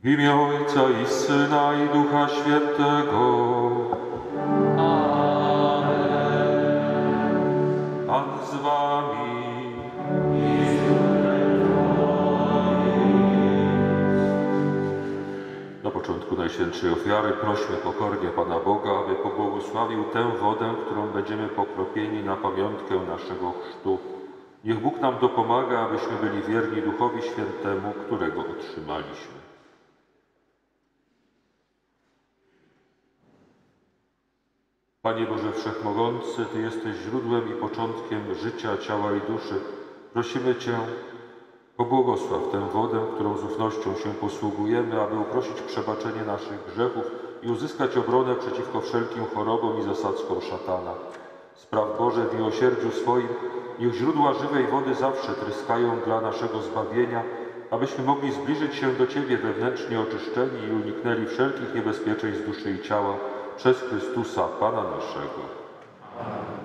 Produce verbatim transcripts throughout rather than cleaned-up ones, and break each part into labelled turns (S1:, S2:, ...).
S1: W imię Ojca i Syna i Ducha Świętego. Amen. Pan z wami. Na początku Najświętszej Ofiary prośmy pokornie Pana Boga, aby pobłogosławił tę wodę, którą będziemy pokropieni na pamiątkę naszego chrztu. Niech Bóg nam dopomaga, abyśmy byli wierni Duchowi Świętemu, którego otrzymaliśmy. Panie Boże Wszechmogący, Ty jesteś źródłem i początkiem życia, ciała i duszy. Prosimy Cię, pobłogosław tę wodę, którą z ufnością się posługujemy, aby uprosić przebaczenie naszych grzechów i uzyskać obronę przeciwko wszelkim chorobom i zasadzkom szatana. Spraw Boże w miłosierdziu swoim, niech źródła żywej wody zawsze tryskają dla naszego zbawienia, abyśmy mogli zbliżyć się do Ciebie wewnętrznie oczyszczeni i uniknęli wszelkich niebezpieczeństw duszy i ciała przez Chrystusa, Pana naszego. Amen.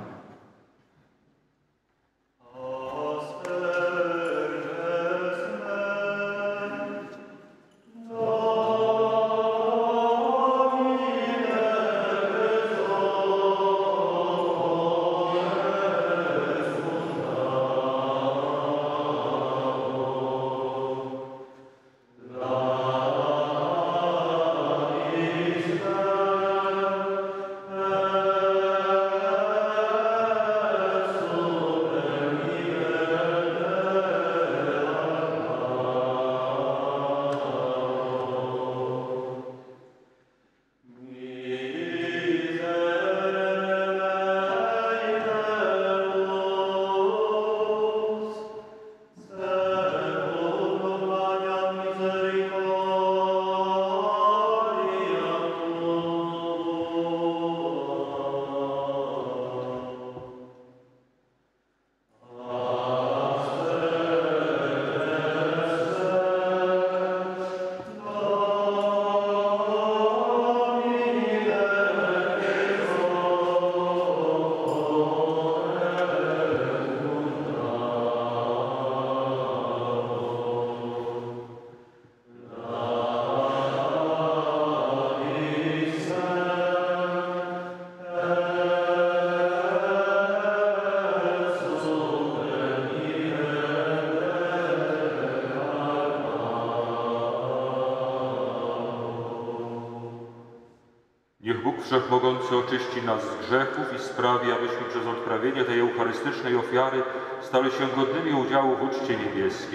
S1: Niech Bóg Wszechmogący oczyści nas z grzechów i sprawi, abyśmy przez odprawienie tej eucharystycznej ofiary stali się godnymi udziału w uczcie niebieskiej.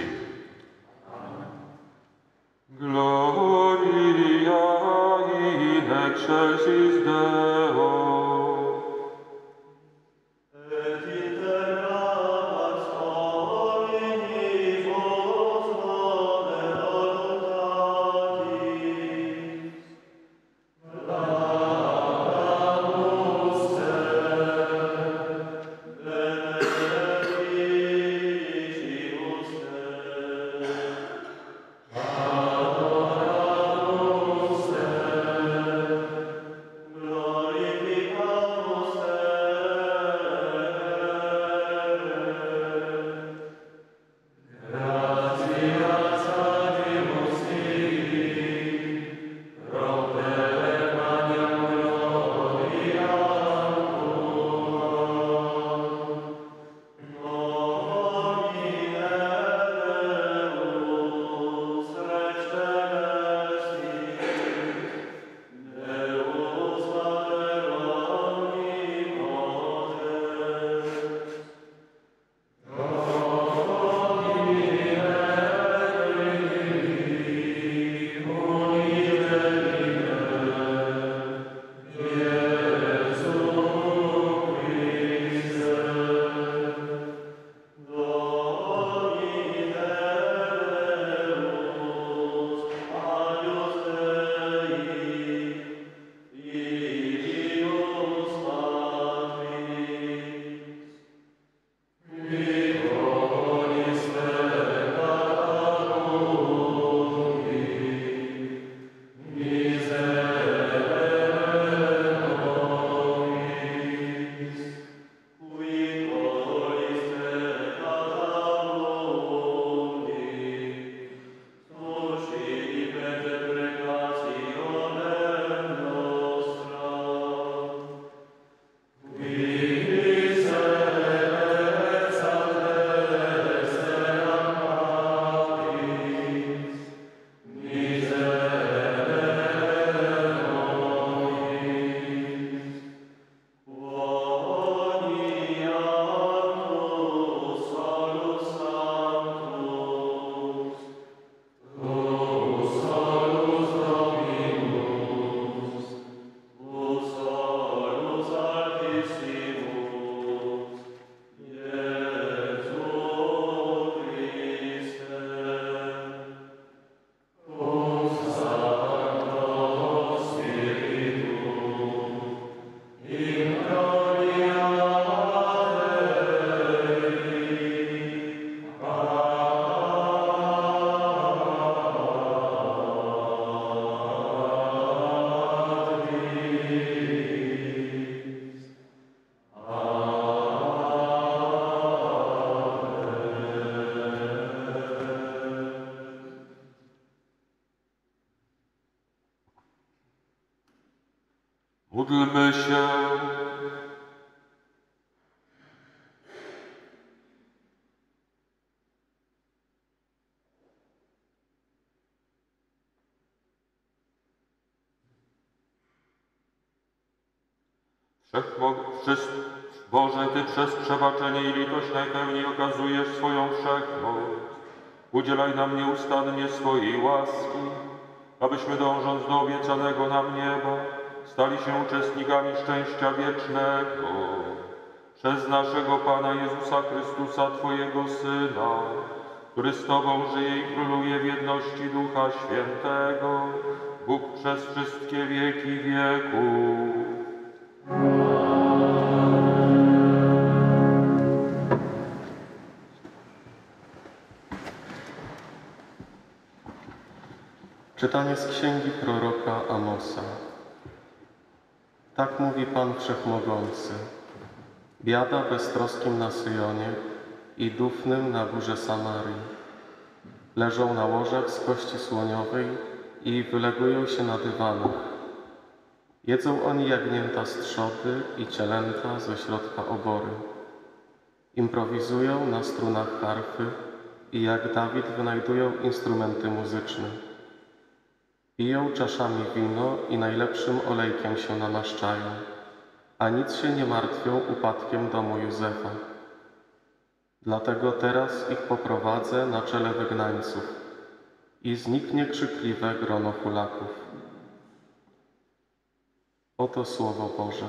S1: Gloria in excelsis Deo. Módlmy się. Wszechmo- Boże, Ty przez przebaczenie i litość najpełniej okazujesz swoją wszechmoc. Udzielaj nam nieustannie swojej łaski, abyśmy dążąc do obiecanego nam nieba, stali się uczestnikami szczęścia wiecznego. Przez naszego Pana Jezusa Chrystusa, Twojego Syna, który z Tobą żyje i króluje w jedności Ducha Świętego, Bóg przez wszystkie wieki wieków.
S2: Czytanie z księgi proroka Amosa. Tak mówi Pan Wszechmogący. Biada beztroskim na Syjonie i dufnym na górze Samarii. Leżą na łożach z kości słoniowej i wylegują się na dywanach. Jedzą oni jagnięta z trzody i cielęta ze środka obory. Improwizują na strunach harfy i jak Dawid wynajdują instrumenty muzyczne. Piją czaszami wino i najlepszym olejkiem się namaszczają, a nic się nie martwią upadkiem domu Józefa. Dlatego teraz ich poprowadzę na czele wygnańców i zniknie krzykliwe grono hulaków. Oto Słowo Boże.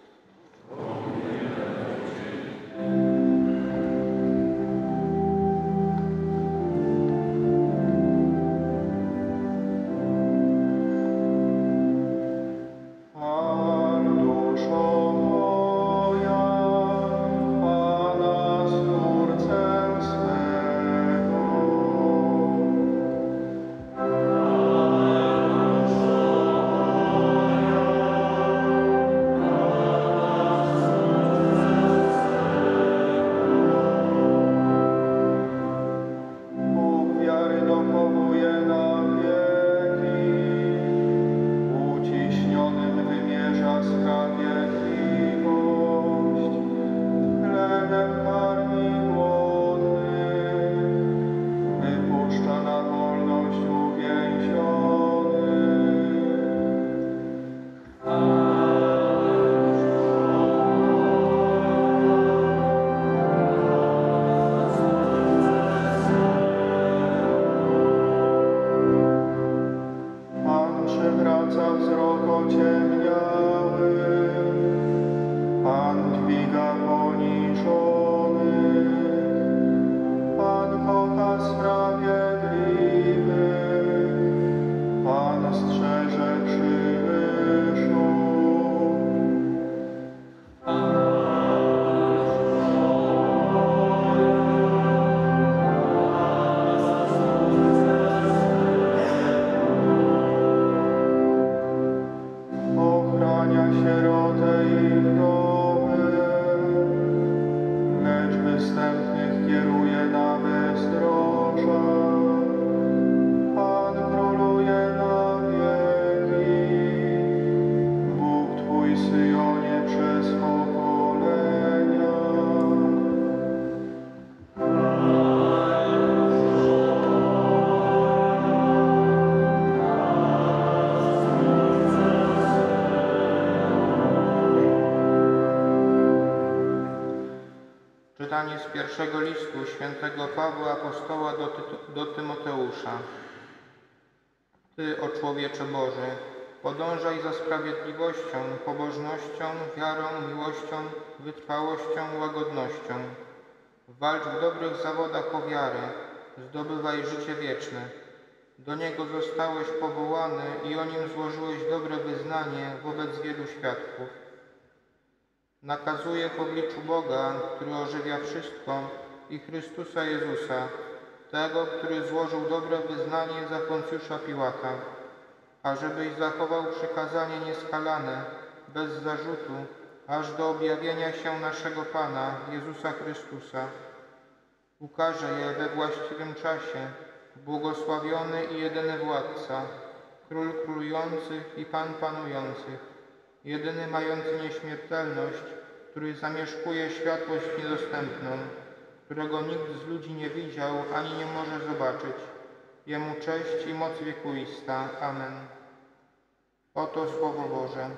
S3: Czytanie z pierwszego listu świętego Pawła Apostoła do, Ty do Tymoteusza. Ty, o człowiecze Boży, podążaj za sprawiedliwością, pobożnością, wiarą, miłością, wytrwałością, łagodnością. Walcz w dobrych zawodach o wiarę, zdobywaj życie wieczne. Do niego zostałeś powołany i o nim złożyłeś dobre wyznanie wobec wielu świadków. Nakazuję w obliczu Boga, który ożywia wszystko, i Chrystusa Jezusa, tego, który złożył dobre wyznanie za Poncjusza Piłata, ażebyś zachował przykazanie nieskalane, bez zarzutu, aż do objawienia się naszego Pana, Jezusa Chrystusa. Ukaże je we właściwym czasie, błogosławiony i jedyny Władca, Król królujących i Pan panujących, jedyny mający nieśmiertelność, który zamieszkuje światłość niedostępną, którego nikt z ludzi nie widział ani nie może zobaczyć. Jemu cześć i moc wiekuista. Amen. Oto Słowo Boże.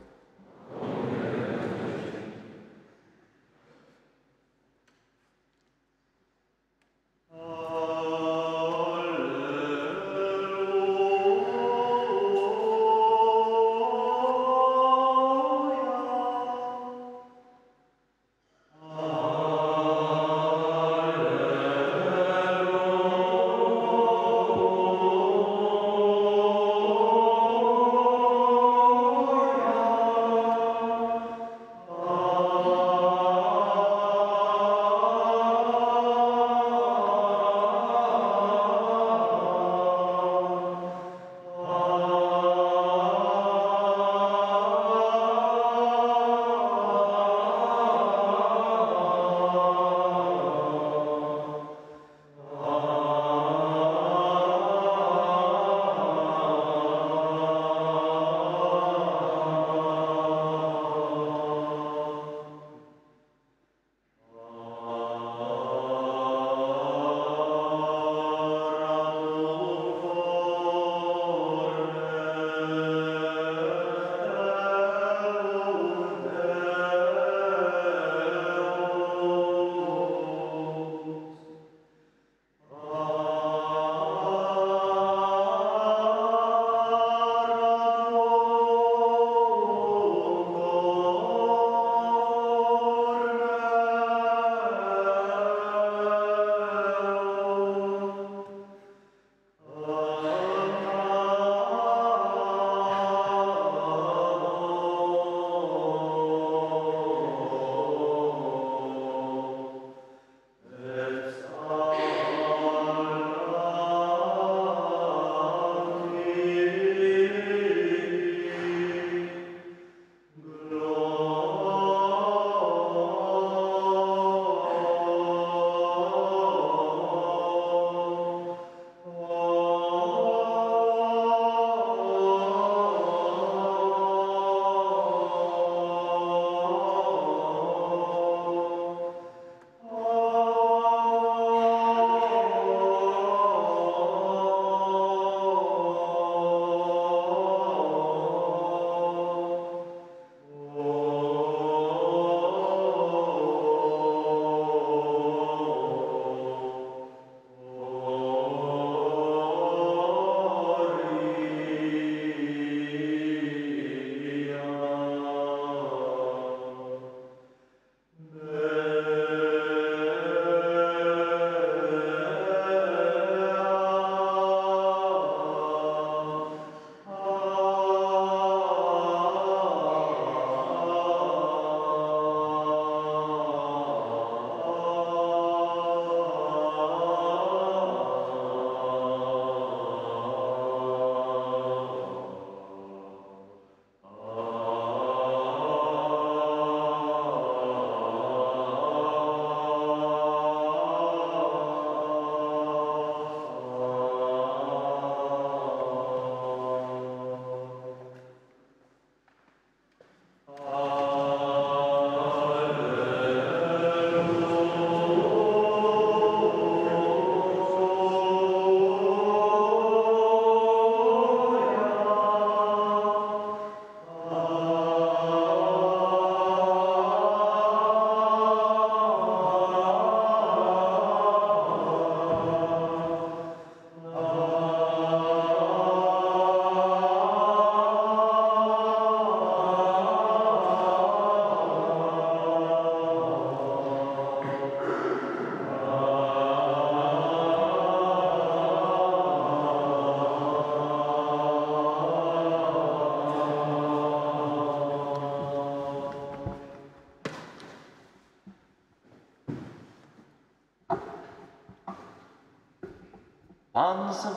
S4: Pan z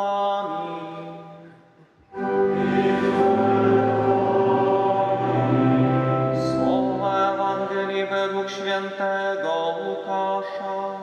S4: wami. Słowa Ewangelii według świętego Łukasza.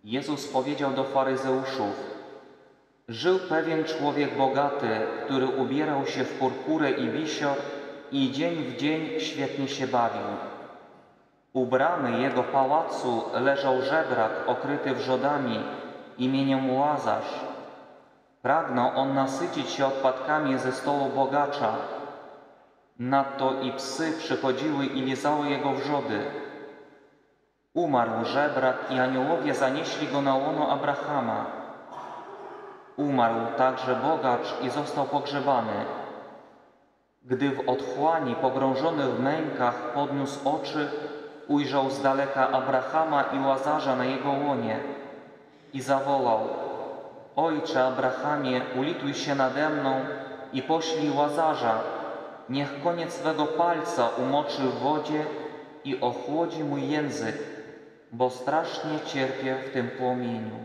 S4: Jezus powiedział do faryzeuszów: żył pewien człowiek bogaty, który ubierał się w purpurę i wisior i dzień w dzień świetnie się bawił. U bramy jego pałacu leżał żebrak okryty wrzodami imieniem Łazarz. Pragnął on nasycić się odpadkami ze stołu bogacza. Nadto i psy przychodziły i lizały jego wrzody. Umarł żebrak i aniołowie zanieśli go na łono Abrahama. Umarł także bogacz i został pogrzebany. Gdy w otchłani, pogrążony w mękach, podniósł oczy, ujrzał z daleka Abrahama i Łazarza na jego łonie i zawołał: Ojcze Abrahamie, ulituj się nade mną i poślij Łazarza, niech koniec swego palca umoczy w wodzie i ochłodzi mój język, bo strasznie cierpię w tym płomieniu.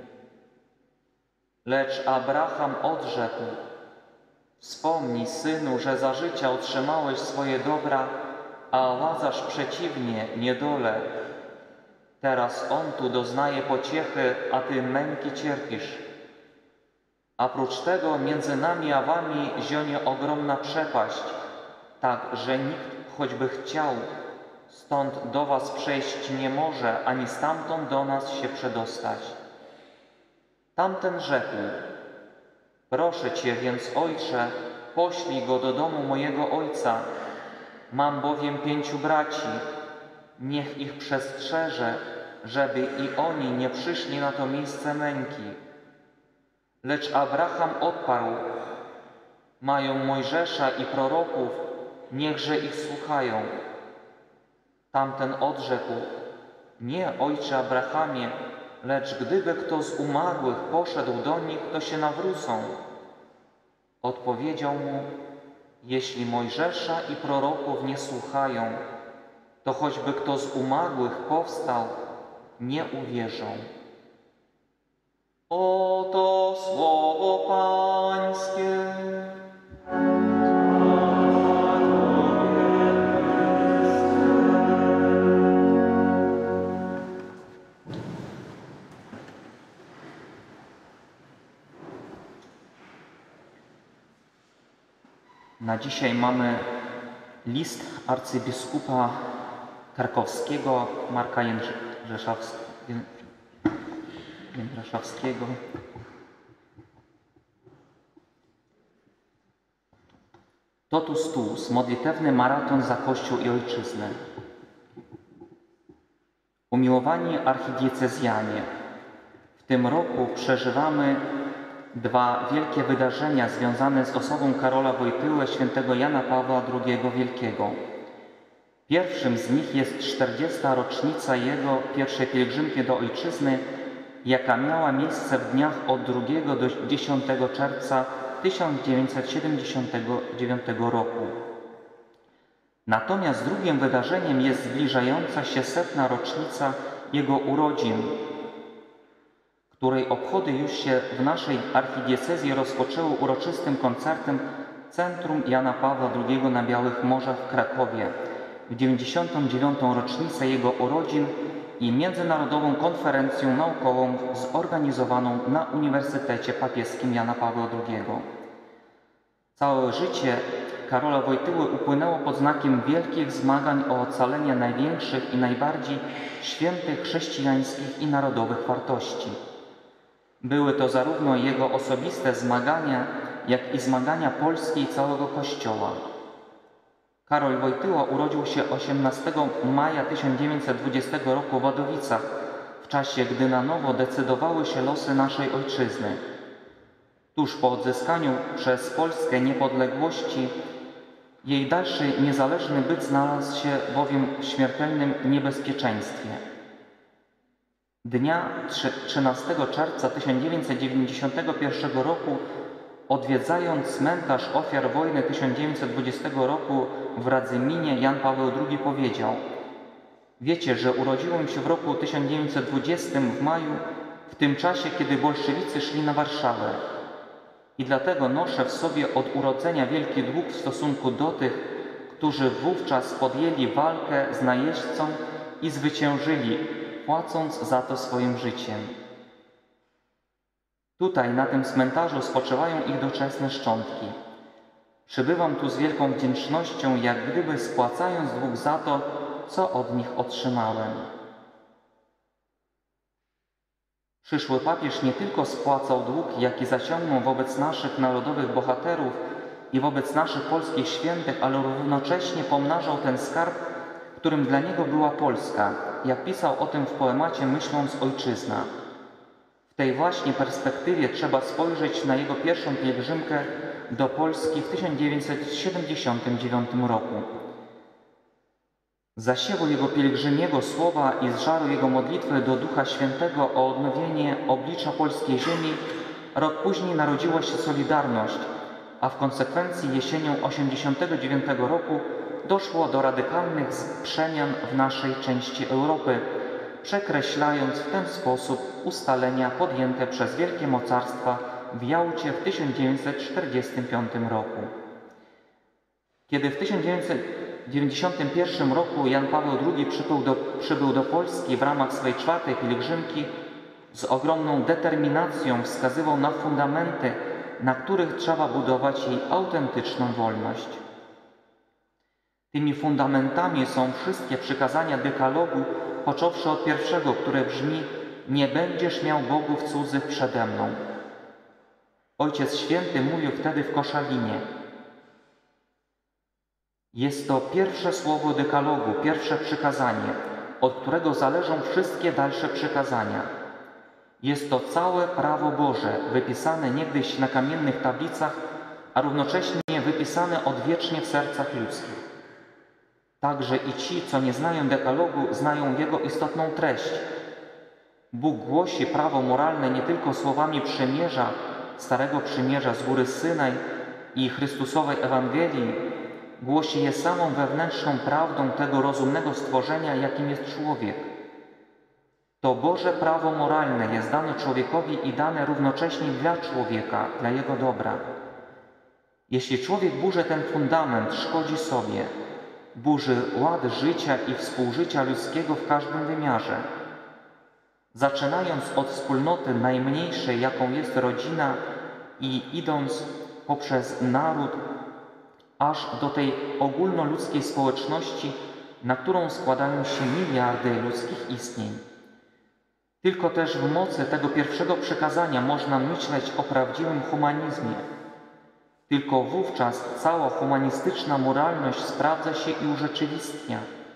S4: Lecz Abraham odrzekł: Wspomnij, synu, że za życia otrzymałeś swoje dobra, a Łazarz przeciwnie, niedolę. Teraz on tu doznaje pociechy, a ty męki cierpisz. A prócz tego między nami a wami zionie ogromna przepaść, tak, że nikt, choćby chciał, stąd do was przejść nie może, ani stamtąd do nas się przedostać. Tamten rzekł: Proszę cię więc, ojcze, poślij go do domu mojego ojca. Mam bowiem pięciu braci. Niech ich przestrzeże, żeby i oni nie przyszli na to miejsce męki. Lecz Abraham odparł: Mają Mojżesza i proroków, niechże ich słuchają. Tamten odrzekł: Nie, ojcze Abrahamie, lecz gdyby kto z umarłych poszedł do nich, to się nawrócą. Odpowiedział mu: Jeśli Mojżesza i proroków nie słuchają, to choćby kto z umarłych powstał, nie uwierzą. Oto słowo Pańskie. Na dzisiaj mamy list arcybiskupa krakowskiego Marka Jędraszewskiego. Totus tuus, modlitewny maraton za Kościół i Ojczyznę. Umiłowani archidiecezjanie, w tym roku przeżywamy dwa wielkie wydarzenia związane z osobą Karola Wojtyły, świętego Jana Pawła drugiego Wielkiego. Pierwszym z nich jest czterdziesta rocznica jego pierwszej pielgrzymki do Ojczyzny, jaka miała miejsce w dniach od drugiego do dziesiątego czerwca tysiąc dziewięćset siedemdziesiątego dziewiątego roku. Natomiast drugim wydarzeniem jest zbliżająca się setna rocznica jego urodzin, której obchody już się w naszej archidiecezji rozpoczęły uroczystym koncertem w Centrum Jana Pawła drugiego na Białych Morzach w Krakowie, w dziewięćdziesiątą dziewiątą rocznicę jego urodzin i międzynarodową konferencją naukową zorganizowaną na Uniwersytecie Papieskim Jana Pawła drugiego. Całe życie Karola Wojtyły upłynęło pod znakiem wielkich zmagań o ocalenie największych i najbardziej świętych chrześcijańskich i narodowych wartości. Były to zarówno jego osobiste zmagania, jak i zmagania Polski i całego Kościoła. Karol Wojtyła urodził się osiemnastego maja tysiąc dziewięćset dwudziestego roku w Wadowicach, w czasie, gdy na nowo decydowały się losy naszej ojczyzny. Tuż po odzyskaniu przez Polskę niepodległości, jej dalszy niezależny byt znalazł się bowiem w śmiertelnym niebezpieczeństwie. Dnia trzynastego czerwca tysiąc dziewięćset dziewięćdziesiątego pierwszego roku, odwiedzając cmentarz ofiar wojny tysiąc dziewięćset dwudziestego roku w Radzyminie, Jan Paweł drugi powiedział: Wiecie, że urodziłem się w roku tysiąc dziewięćset dwudziestym w maju, w tym czasie, kiedy bolszewicy szli na Warszawę. I dlatego noszę w sobie od urodzenia wielki dług w stosunku do tych, którzy wówczas podjęli walkę z najeźdźcą i zwyciężyli, płacąc za to swoim życiem. Tutaj, na tym cmentarzu, spoczywają ich doczesne szczątki. Przybywam tu z wielką wdzięcznością, jak gdyby spłacając dług za to, co od nich otrzymałem. Przyszły papież nie tylko spłacał dług, jaki zaciągnął wobec naszych narodowych bohaterów i wobec naszych polskich świętych, ale równocześnie pomnażał ten skarb, którym dla niego była Polska, jak pisał o tym w poemacie Myśląc Ojczyzna. W tej właśnie perspektywie trzeba spojrzeć na jego pierwszą pielgrzymkę do Polski w tysiąc dziewięćset siedemdziesiątym dziewiątym roku. Z zasiewu jego pielgrzymiego słowa i z żaru jego modlitwy do Ducha Świętego o odnowienie oblicza polskiej ziemi rok później narodziła się Solidarność, a w konsekwencji jesienią osiemdziesiątego dziewiątego roku doszło do radykalnych przemian w naszej części Europy, przekreślając w ten sposób ustalenia podjęte przez wielkie mocarstwa w Jałcie w tysiąc dziewięćset czterdziestym piątym roku. Kiedy w tysiąc dziewięćset dziewięćdziesiątym pierwszym roku Jan Paweł drugi przybył do, przybył do Polski w ramach swej czwartej pielgrzymki, z ogromną determinacją wskazywał na fundamenty, na których trzeba budować jej autentyczną wolność. Tymi fundamentami są wszystkie przykazania dekalogu, począwszy od pierwszego, które brzmi: nie będziesz miał bogów cudzych przede mną. Ojciec Święty mówił wtedy w Koszalinie: jest to pierwsze słowo dekalogu, pierwsze przykazanie, od którego zależą wszystkie dalsze przykazania. Jest to całe prawo Boże, wypisane niegdyś na kamiennych tablicach, a równocześnie wypisane odwiecznie w sercach ludzkich. Także i ci, co nie znają dekalogu, znają jego istotną treść. Bóg głosi prawo moralne nie tylko słowami przymierza, Starego Przymierza z góry Synaj i Chrystusowej Ewangelii, głosi je samą wewnętrzną prawdą tego rozumnego stworzenia, jakim jest człowiek. To Boże prawo moralne jest dane człowiekowi i dane równocześnie dla człowieka, dla jego dobra. Jeśli człowiek burzy ten fundament, szkodzi sobie, burzy ład życia i współżycia ludzkiego w każdym wymiarze. Zaczynając od wspólnoty najmniejszej, jaką jest rodzina, i idąc poprzez naród, aż do tej ogólnoludzkiej społeczności, na którą składają się miliardy ludzkich istnień. Tylko też w mocy tego pierwszego przykazania można myśleć o prawdziwym humanizmie. Tylko wówczas cała humanistyczna moralność sprawdza się i urzeczywistnia.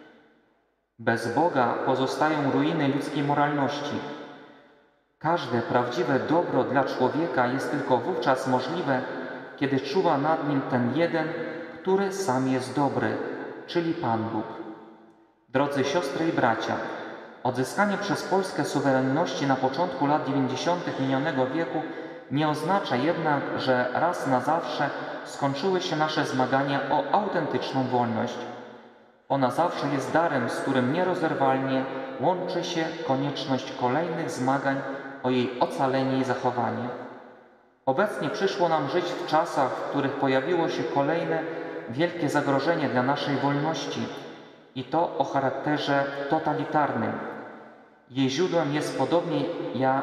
S4: Bez Boga pozostają ruiny ludzkiej moralności. Każde prawdziwe dobro dla człowieka jest tylko wówczas możliwe, kiedy czuwa nad nim ten jeden, który sam jest dobry, czyli Pan Bóg. Drodzy siostry i bracia, odzyskanie przez Polskę suwerenności na początku lat dziewięćdziesiątych minionego wieku nie oznacza jednak, że raz na zawsze skończyły się nasze zmagania o autentyczną wolność. Ona zawsze jest darem, z którym nierozerwalnie łączy się konieczność kolejnych zmagań o jej ocalenie i zachowanie. Obecnie przyszło nam żyć w czasach, w których pojawiło się kolejne wielkie zagrożenie dla naszej wolności i to o charakterze totalitarnym. Jej źródłem jest podobnie jak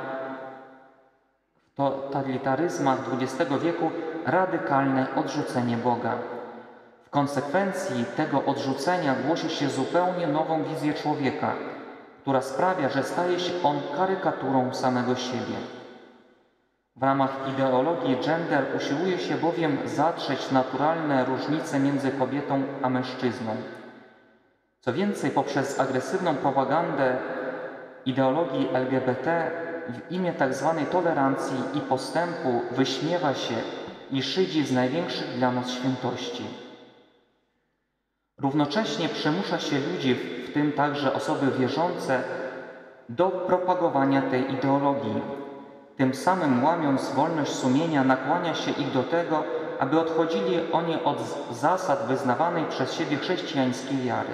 S4: w totalitaryzmach dwudziestego wieku radykalne odrzucenie Boga. W konsekwencji tego odrzucenia głosi się zupełnie nową wizję człowieka, która sprawia, że staje się on karykaturą samego siebie. W ramach ideologii gender usiłuje się bowiem zatrzeć naturalne różnice między kobietą a mężczyzną. Co więcej, poprzez agresywną propagandę ideologii L G B T w imię tzw. tolerancji i postępu wyśmiewa się i szydzi z największych dla nas świętości. Równocześnie przymusza się ludzi, w tym także osoby wierzące, do propagowania tej ideologii. Tym samym, łamiąc wolność sumienia, nakłania się ich do tego, aby odchodzili oni od zasad wyznawanej przez siebie chrześcijańskiej wiary.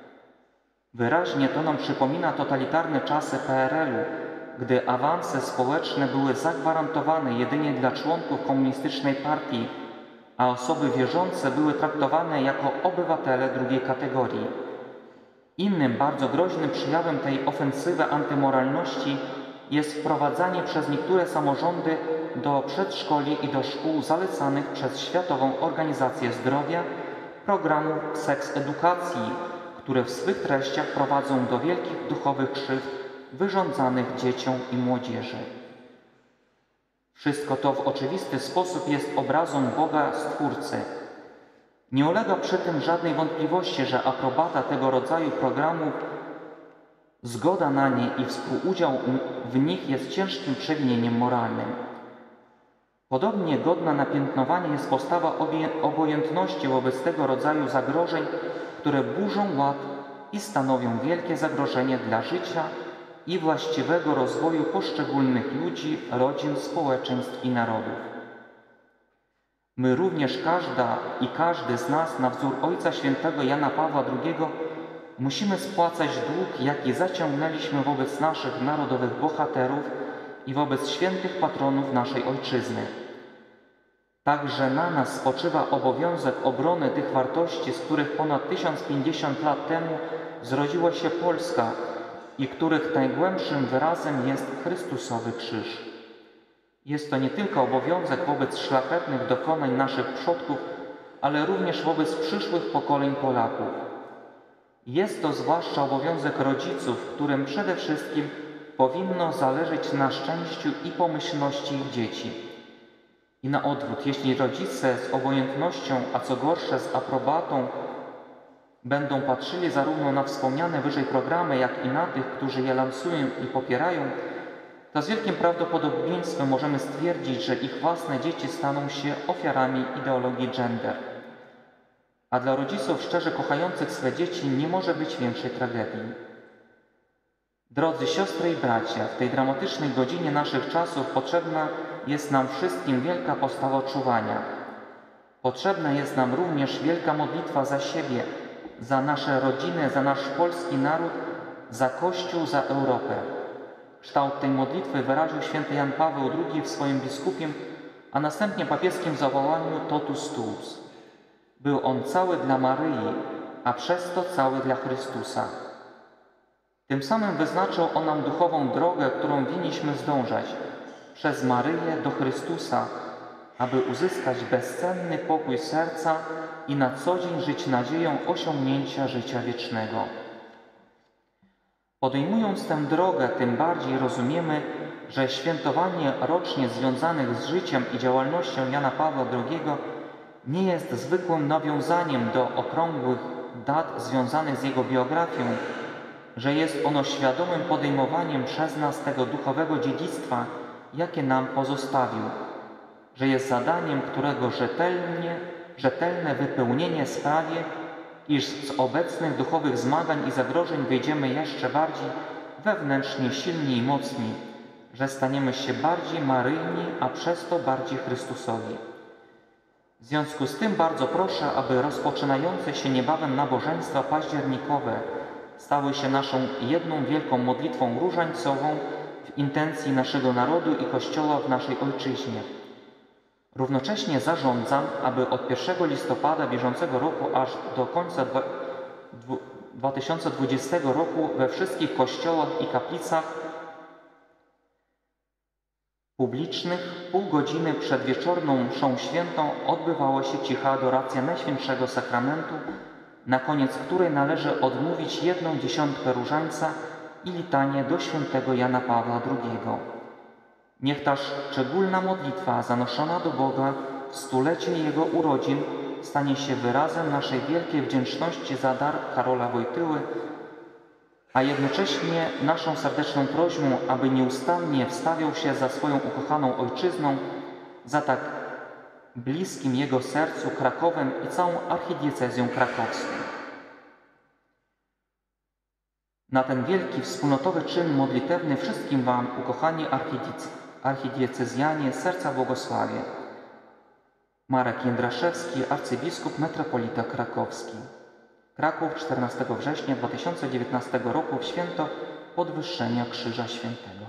S4: Wyraźnie to nam przypomina totalitarne czasy P R L u, gdy awanse społeczne były zagwarantowane jedynie dla członków komunistycznej partii, a osoby wierzące były traktowane jako obywatele drugiej kategorii. Innym bardzo groźnym przejawem tej ofensywy antymoralności jest wprowadzanie przez niektóre samorządy do przedszkoli i do szkół zalecanych przez Światową Organizację Zdrowia programów seks edukacji, które w swych treściach prowadzą do wielkich duchowych krzywd wyrządzanych dzieciom i młodzieży. Wszystko to w oczywisty sposób jest obrazą Boga Stwórcy. Nie ulega przy tym żadnej wątpliwości, że aprobata tego rodzaju programów, zgoda na nie i współudział w nich jest ciężkim przewinieniem moralnym. Podobnie godna napiętnowania jest postawa obojętności wobec tego rodzaju zagrożeń, które burzą ład i stanowią wielkie zagrożenie dla życia i właściwego rozwoju poszczególnych ludzi, rodzin, społeczeństw i narodów. My również, każda i każdy z nas, na wzór Ojca Świętego Jana Pawła drugiego, musimy spłacać dług, jaki zaciągnęliśmy wobec naszych narodowych bohaterów i wobec świętych patronów naszej Ojczyzny. Także na nas spoczywa obowiązek obrony tych wartości, z których ponad tysiąc pięćdziesiąt lat temu zrodziła się Polska i których najgłębszym wyrazem jest Chrystusowy krzyż. Jest to nie tylko obowiązek wobec szlachetnych dokonań naszych przodków, ale również wobec przyszłych pokoleń Polaków. Jest to zwłaszcza obowiązek rodziców, którym przede wszystkim powinno zależeć na szczęściu i pomyślności ich dzieci. I na odwrót, jeśli rodzice z obojętnością, a co gorsze z aprobatą, będą patrzyli zarówno na wspomniane wyżej programy, jak i na tych, którzy je lansują i popierają, to z wielkim prawdopodobieństwem możemy stwierdzić, że ich własne dzieci staną się ofiarami ideologii gender. A dla rodziców szczerze kochających swe dzieci nie może być większej tragedii. Drodzy siostry i bracia, w tej dramatycznej godzinie naszych czasów potrzebna jest nam wszystkim wielka postawa czuwania. Potrzebna jest nam również wielka modlitwa za siebie, za nasze rodziny, za nasz polski naród, za Kościół, za Europę. Kształt tej modlitwy wyraził święty Jan Paweł drugi w swoim biskupim, a następnie papieskim zawołaniu Totus Tuus. Był on cały dla Maryi, a przez to cały dla Chrystusa. Tym samym wyznaczył on nam duchową drogę, którą winniśmy zdążać przez Maryję do Chrystusa, aby uzyskać bezcenny pokój serca i na co dzień żyć nadzieją osiągnięcia życia wiecznego. Podejmując tę drogę, tym bardziej rozumiemy, że świętowanie rocznie związanych z życiem i działalnością Jana Pawła drugiego nie jest zwykłym nawiązaniem do okrągłych dat związanych z jego biografią, że jest ono świadomym podejmowaniem przez nas tego duchowego dziedzictwa, jakie nam pozostawił, że jest zadaniem, którego rzetelnie, rzetelne wypełnienie sprawi, iż z obecnych duchowych zmagań i zagrożeń wyjdziemy jeszcze bardziej wewnętrznie silni i mocni, że staniemy się bardziej maryjni, a przez to bardziej Chrystusowi. W związku z tym bardzo proszę, aby rozpoczynające się niebawem nabożeństwa październikowe stały się naszą jedną wielką modlitwą różańcową w intencji naszego narodu i Kościoła w naszej Ojczyźnie. Równocześnie zarządzam, aby od pierwszego listopada bieżącego roku aż do końca dwa tysiące dwudziestego roku we wszystkich kościołach i kaplicach publicznych pół godziny przed wieczorną mszą świętą odbywała się cicha adoracja Najświętszego Sakramentu, na koniec której należy odmówić jedną dziesiątkę różańca i litanię do świętego Jana Pawła drugiego. Niech ta szczególna modlitwa zanoszona do Boga w stulecie Jego urodzin stanie się wyrazem naszej wielkiej wdzięczności za dar Karola Wojtyły, a jednocześnie naszą serdeczną prośbą, aby nieustannie wstawiał się za swoją ukochaną ojczyzną, za tak bliskim Jego sercu Krakowem i całą archidiecezją krakowską. Na ten wielki wspólnotowy czyn modlitewny wszystkim Wam, ukochani archidiecezjanie, serca błogosławię. Marek Jędraszewski, arcybiskup, metropolita krakowski. Kraków, czternastego września dwa tysiące dziewiętnastego roku w święto Podwyższenia Krzyża Świętego.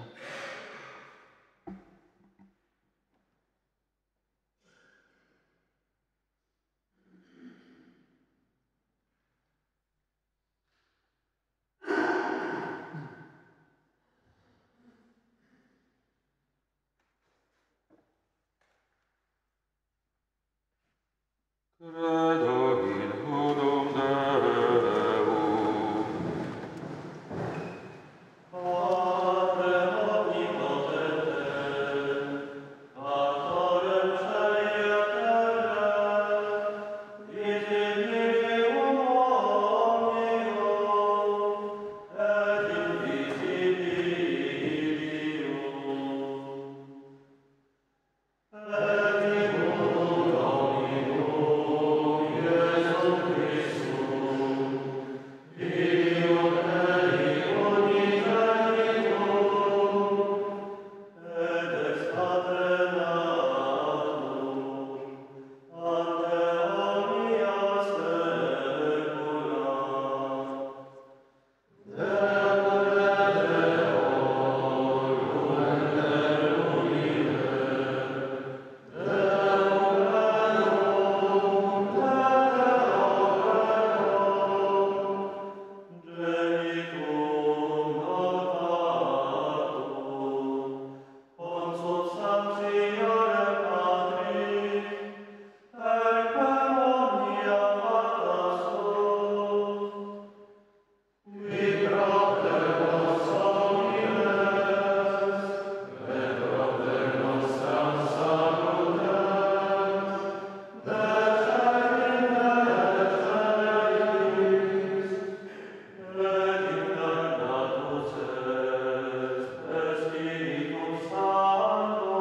S1: Credo in unum Deum.
S5: Patrem omnipotentem, Autorem wszelkiej terre, Invisibilium omnium, et invisibilium. Et in unum Dominum Iesum Christum, Filium Dei unigenitum, et ex Patrem natum, ante omnia saecula. Genitum non fatum, consubstantiare Patris, per quem omnia facta sunt, qui propter nos homines, et propter nostram salutem, decet in decetis, et incarnatus est per Spiritum Sancto,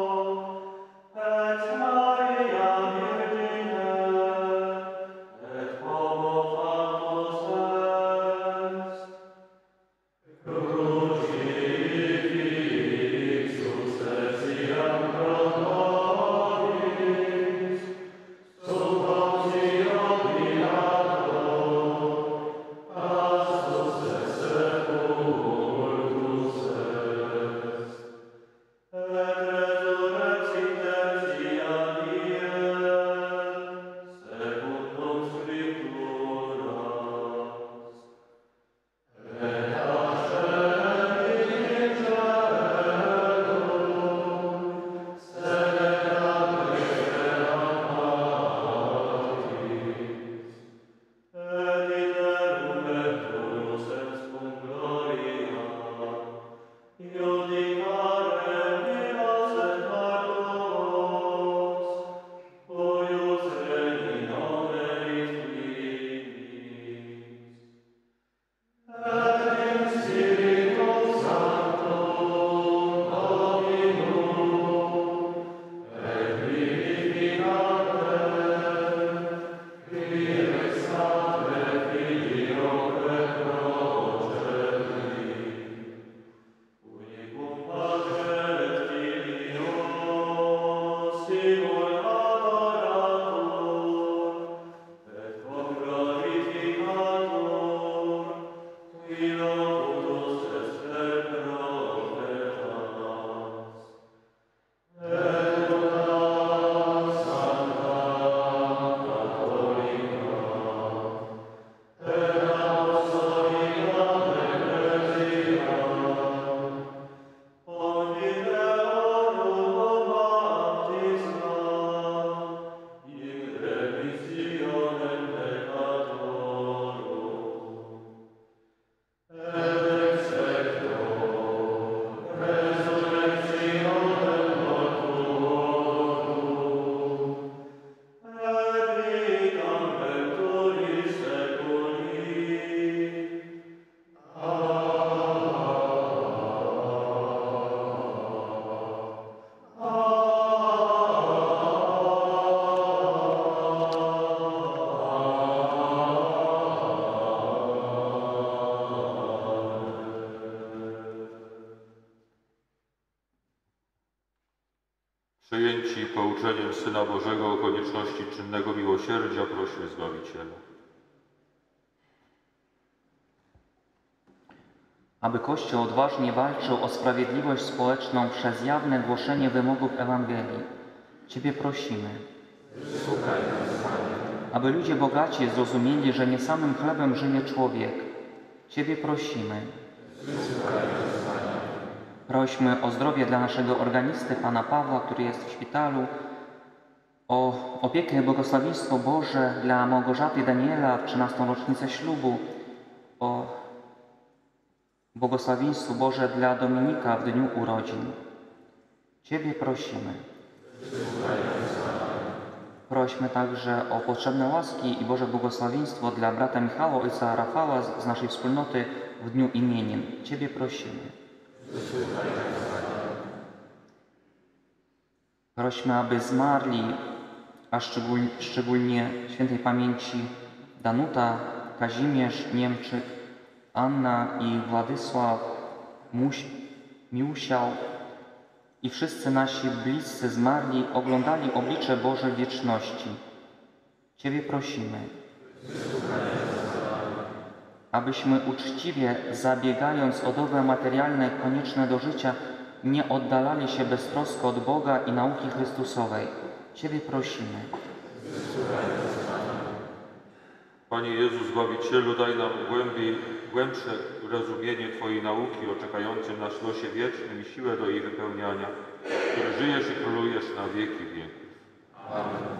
S5: ex Maria Virgine, et homo factus est. Crucifixus etiam pro nobis, sub Pontio Pilato, passus et sepultus est. Et resurrexit tertia die, secundum Scripturas. Et ascendit in caelum, sedet ad dexteram Patris, et iterum venturus est cum gloria, iudicare vivos et mortuos, huius regni noverit finis. Et in Spiritum Sanctum Dominum, et vivificantem, qui ex Atre Filio reprocedi, unicum Patre et Filio, simul adoratur, et cum glorificatur, qui locutus est per profetas. Et una Sancta Catholica, et Apostolica Ecclesia, confiteorum baptisma, in remissionem peccatorum, et excepto resurrectionem mortuorum, et vitam venturis seculi.
S1: Przejęci pouczeniem Syna Bożego o konieczności czynnego miłosierdzia prośmy Zbawiciela.
S4: Aby Kościół odważnie walczył o sprawiedliwość społeczną przez jawne głoszenie wymogów Ewangelii. Ciebie prosimy. Aby ludzie bogaci zrozumieli, że nie samym chlebem żyje człowiek. Ciebie prosimy. Prośmy o zdrowie dla naszego organisty, Pana Pawła, który jest w szpitalu, o opiekę i błogosławieństwo Boże dla Małgorzaty i Daniela w trzynastą rocznicę ślubu, o błogosławieństwo Boże dla Dominika w dniu urodzin. Ciebie prosimy. Prośmy także o potrzebne łaski i Boże błogosławieństwo dla brata Michała, ojca Rafała z z naszej wspólnoty w dniu imienin. Ciebie prosimy. Prośmy, aby zmarli, a szczególnie, szczególnie świętej pamięci Danuta, Kazimierz Niemczyk, Anna i Władysław Muś, Miusiał i wszyscy nasi bliscy zmarli oglądali oblicze Boże wieczności. Ciebie prosimy, abyśmy uczciwie zabiegając o dobra materialne konieczne do życia, nie oddalali się beztrosko od Boga i nauki Chrystusowej. Ciebie prosimy.
S1: Panie Jezu Zbawicielu, daj nam głębiej, głębsze rozumienie Twojej nauki o czekającym nas losie wiecznym i siłę do jej wypełniania, który żyjesz i królujesz na wieki wieków. Amen.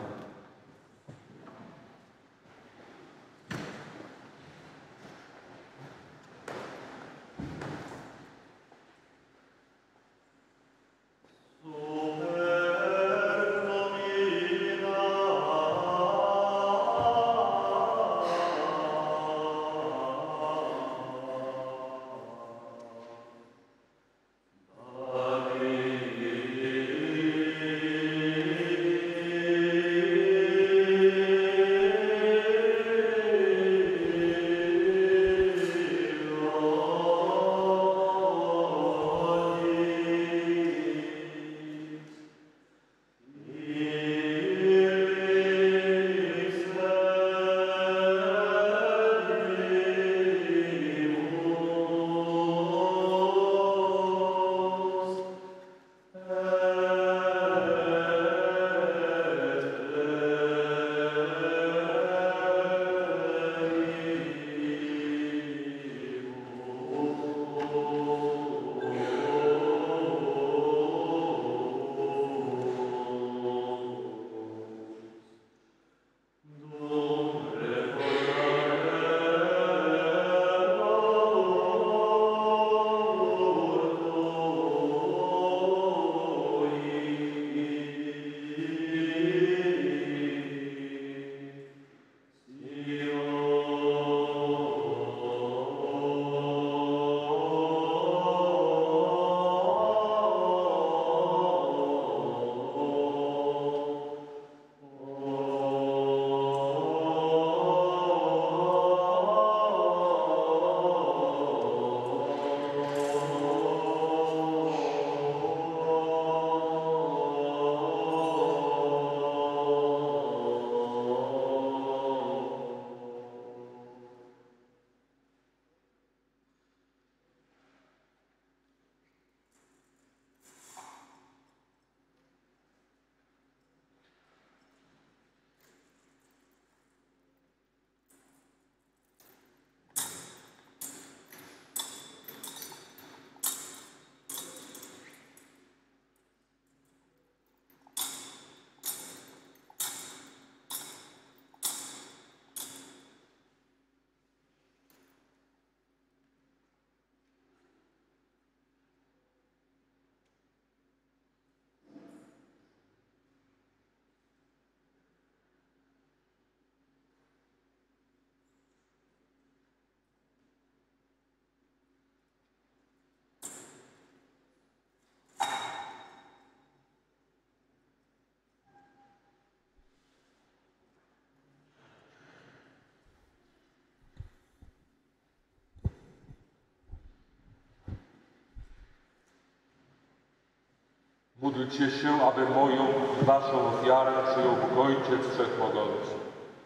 S1: Módlcie się, aby moją i waszą ofiarę przyjął Bóg Ojciec Wszechmogący.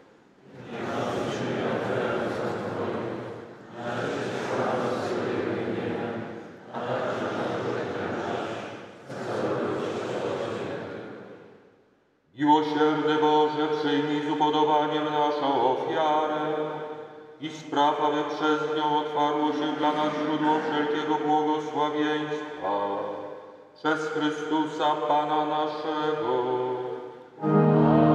S1: Miłosierny Boże, przyjmij z upodobaniem naszą ofiarę i spraw, aby przez nią otwarło się dla nas źródło wszelkiego błogosławieństwa. Przez Chrystusa Pana naszego.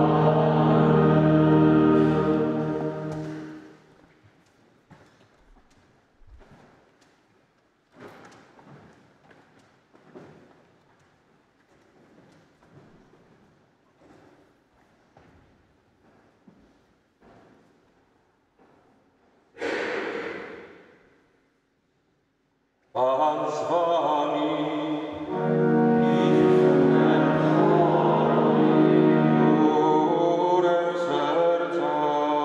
S1: z wami. Górę serca.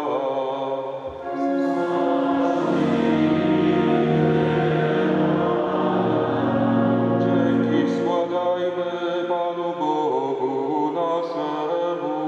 S1: Dzięki składajmy Panu Bogu naszemu.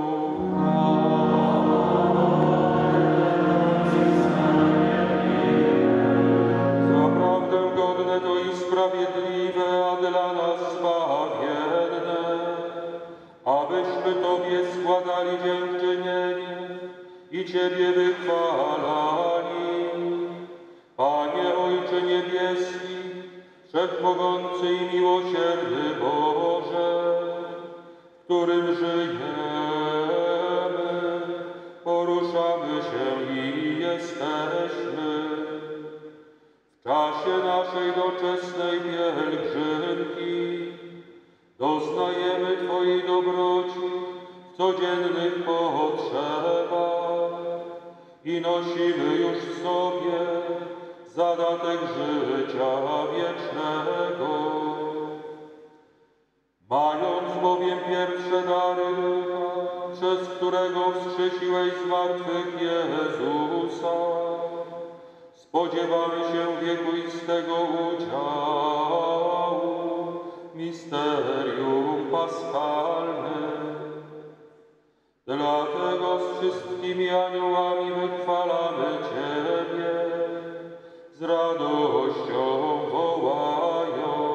S1: Zaprawdę godne to i sprawiedliwe, a dla nas zbawienne, abyśmy Tobie składali dziękczynienie i Ciebie wychwalali. Panie Ojcze Niebieski, Wszechmogący i miłosierny Boże, w którym żyjemy, poruszamy się i jesteśmy. W czasie naszej doczesnej pielgrzymki doznajemy Twojej dobroci w codziennych potrzebach i nosimy już w sobie zadatek życia wiecznego. Mając bowiem pierwsze dary Ducha, przez którego wskrzesiłeś z martwych Jezusa, spodziewamy się wiekuistego udziału w misterium paschalnym. Dlatego z wszystkimi aniołami wychwalamy Ciebie, z radością wołając.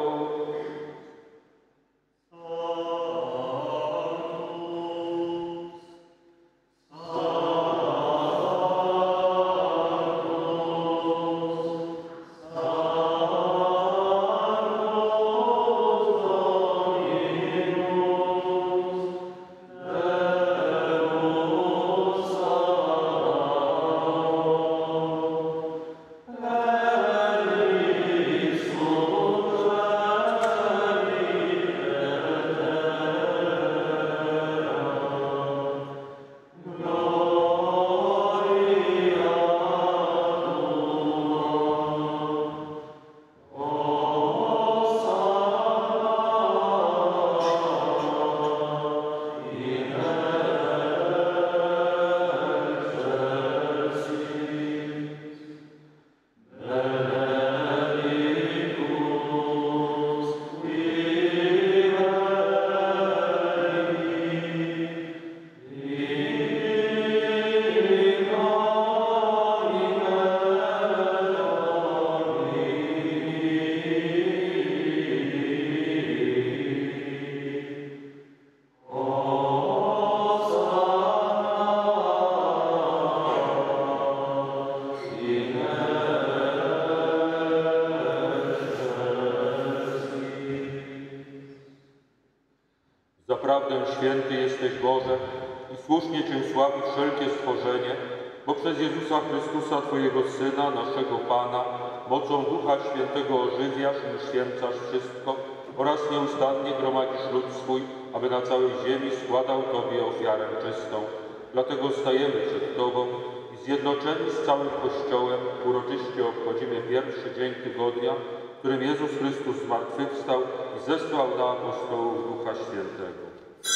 S1: Zaprawdę święty jesteś Boże i słusznie Cię sławi wszelkie stworzenie, bo przez Jezusa Chrystusa, Twojego Syna, naszego Pana, mocą Ducha Świętego ożywiasz i uświęcasz wszystko oraz nieustannie gromadzisz lud swój, aby na całej ziemi składał Tobie ofiarę czystą. Dlatego stajemy przed Tobą i zjednoczeni z całym Kościołem uroczyście obchodzimy pierwszy dzień tygodnia, w którym Jezus Chrystus zmartwychwstał i zesłał na apostołów Ducha Świętego.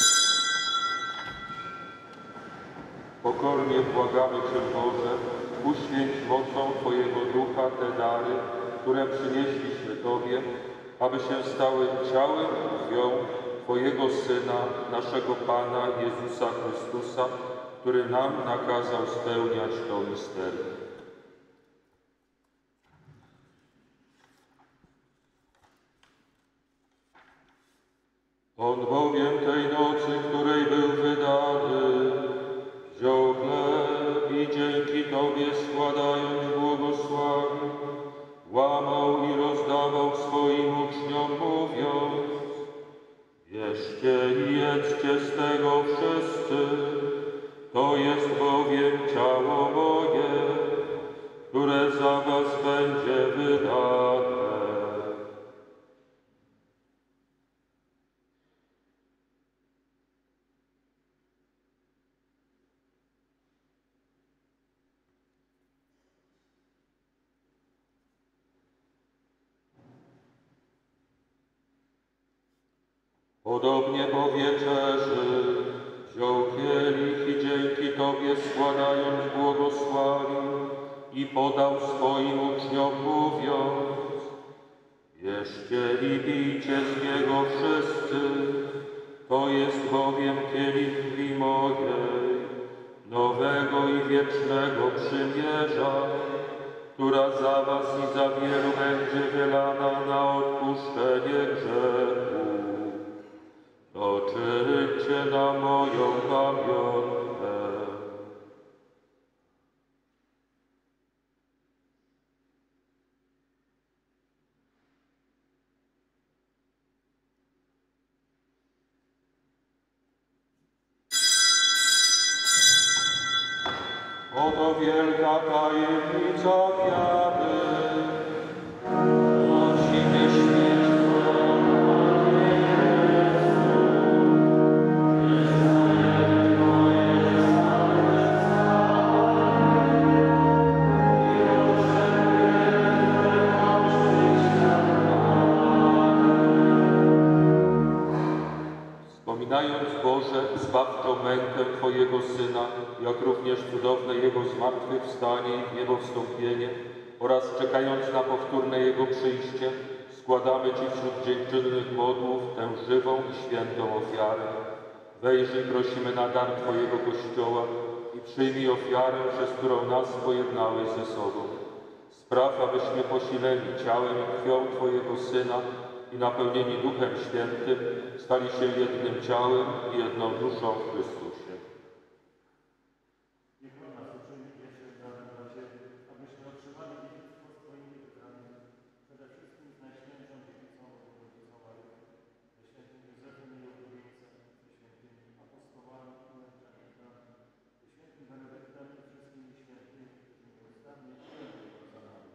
S1: Pokornie błagamy Cię, Boże, uświęć mocą Twojego Ducha te dary, które przynieśliśmy Tobie, aby się stały ciałem i krwią Twojego Syna, naszego Pana Jezusa Chrystusa, który nam nakazał spełniać to misterium. On bowiem tej nocy, której był wydany, wziął chleb i dzięki Tobie składając błogosławił, łamał i rozdawał swoim uczniom, mówiąc: Bierzcie i jedzcie z tego wszyscy, to jest bowiem ciało moje, które za was będzie wydane. Podobnie po wieczerzy wziął kielich i dzięki Tobie składając błogosławił i podał swoim uczniom mówiąc: Bierzcie i pijcie z niego wszyscy, to jest bowiem kielich krwi mojej, nowego i wiecznego przymierza, która za was i za wielu będzie wylana na odpuszczenie grzechu. To czyńcie na moją pamiątkę. Oto wielka tajemnica wiary. Głosimy śmierć Wspominając Boże zbawczą mękę Twojego Syna, jak również cudowne Jego zmartwychwstanie i w niebo wstąpienie oraz czekając na powtórne Jego przyjście, składamy Ci wśród dziękczynnych modłów tę żywą i świętą ofiarę. Wejrzyj, prosimy, na dar Twojego Kościoła i przyjmij ofiarę, przez którą nas pojednałeś ze sobą. Spraw, abyśmy posileni ciałem i krwią Twojego Syna i napełnieni Duchem Świętym stali się jednym ciałem i jedną duszą w Chrystusie.
S5: Niech On nas uczyni, jeszcze razem, bracie, abyśmy otrzymali dziedzictwo swoimi wybranymi, przede wszystkim z Najświętszą Dziewicą Bogorodzicą Maryją, ze świętym Józefem i Oblubieńcem, ze świętymi apostołami i męczennikami, ze świętym Benedyktem i wszystkimi świętymi, którzy nieustannie świętują za nami.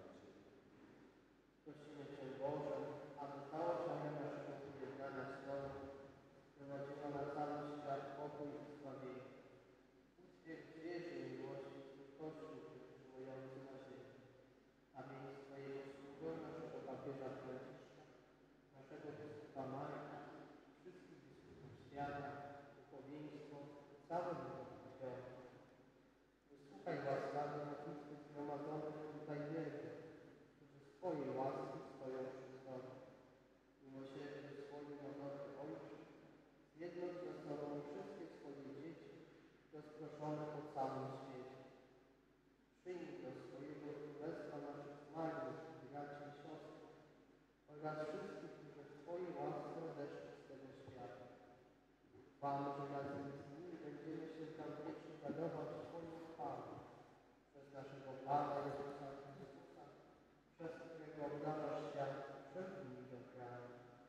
S6: Prosimy Cię, Boże, aby cała ziemia naszego pojednania z Tobą prowadziła na cały świat pokój i zbawienie. Utwierdź wierzy i miłości Twój Kościół przywołujący na ziemię, a miej swojego sługę, naszego papieża Franciszka, naszego biskupa Marka, wszystkich biskupów świata, duchowieństwo, całe Kościoła. Wysłuchaj łaskawie modlitwy zgromadzonych tutaj wielkich, którzy swojej łaski stoją przy Tobie. Miłosierdzie swoim narodem Ojcze, zjednoć ze sobą wszystkie swoje dzieci, rozproszone po całym świecie. Przyjmij do swojego królestwa naszych zmarłych, braci i siostry oraz wszystkich, którzy w Twojej łasce odeszli z tego świata. Chwała, że razem z nimi będziemy się tam wiecznie radować Twoją chwałą przez naszego Pana Jezusa Chrystusa, przez którego obdarzasz świat wszelkimi dobrami.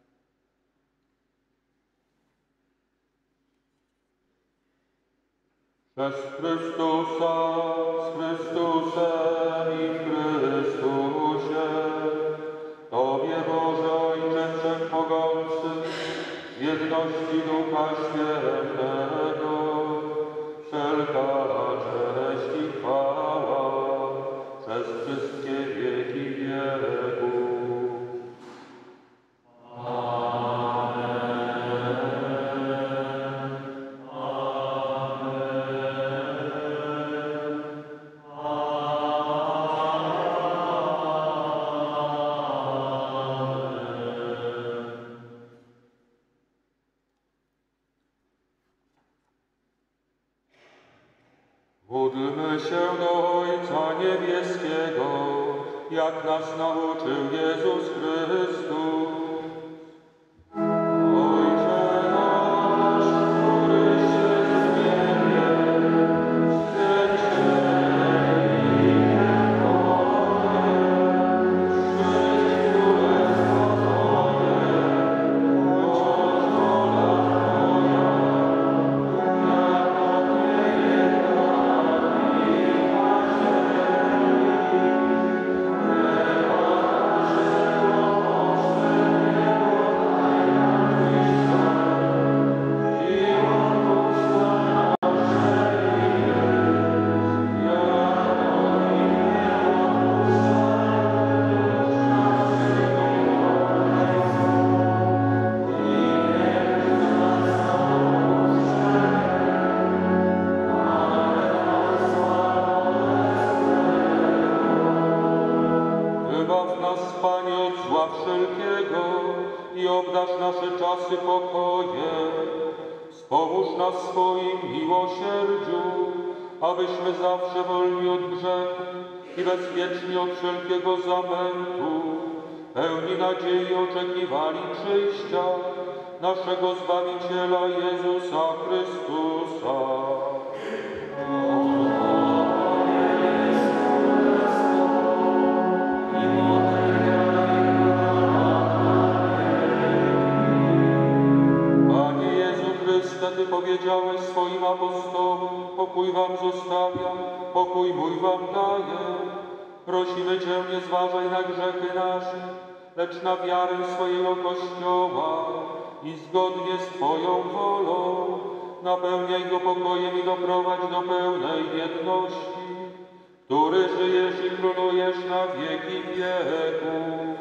S1: Przez Chrystusa, z Chrystusem i w Chrystusie, Tobie, Boże Ojcze Wszechmogący, w jedności Ducha Świętego, wszelka cześć i chwała przez wszystkie wieki wieków. Módlmy się do Ojca Niebieskiego, jak nas nauczył Jezus Chrystus. Ojcze nasz, któryś jest w niebie, święć się imię Twoje, przyjdź królestwo Twoje, bądź wola Twoja, jako w niebie, tak i na ziemi. Chleba naszego Dawcy pokojem, wspomóż nas w swoim miłosierdziu, abyśmy zawsze wolni od grzechu i bezpieczni od wszelkiego zamętu, pełni nadziei oczekiwali przyjścia naszego Zbawiciela Jezusa Chrystusa. Panie Jezu Chryste, Ty powiedziałeś swoim apostołom, pokój wam zostawiam, pokój mój wam daję. Prosimy Cię, nie zważaj na grzechy nasze, lecz na wiarę swojego Kościoła i zgodnie z Twoją wolą napełniaj go pokojem i doprowadź do pełnej jedności, który żyjesz i królujesz na wieki wieków.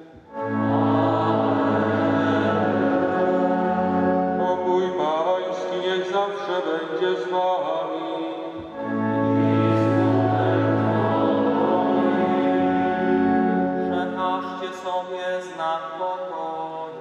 S1: Pokój Pański niech zawsze będzie z Wami.
S4: Przekażcie sobie znak pokoju.